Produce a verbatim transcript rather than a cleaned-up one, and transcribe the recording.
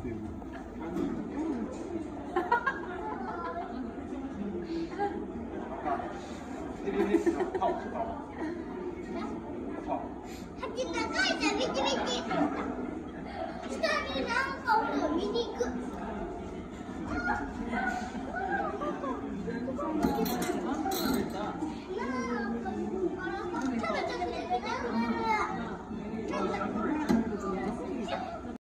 ってる。テレビですよ。顔、顔。顔。 ハチ長いじゃん、見て見て。